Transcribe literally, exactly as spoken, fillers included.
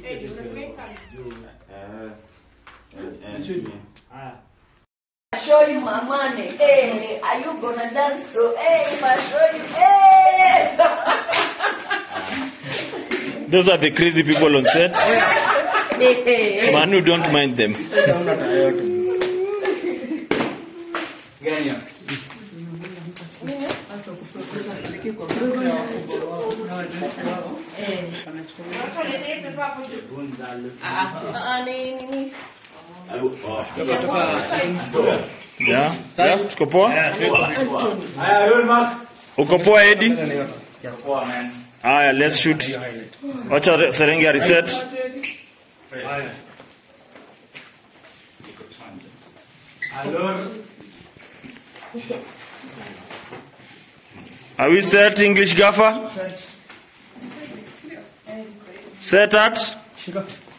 Show you my money. Hey, are you gonna dance? So, hey, if I show you, hey. Those are the crazy people on set. Manu, don't mind them. Yeah, yeah, uko poa? Uko poa Eddie? Aya, let's shoot. Wacha Serenge reset. Are we set, English gaffer? Set at?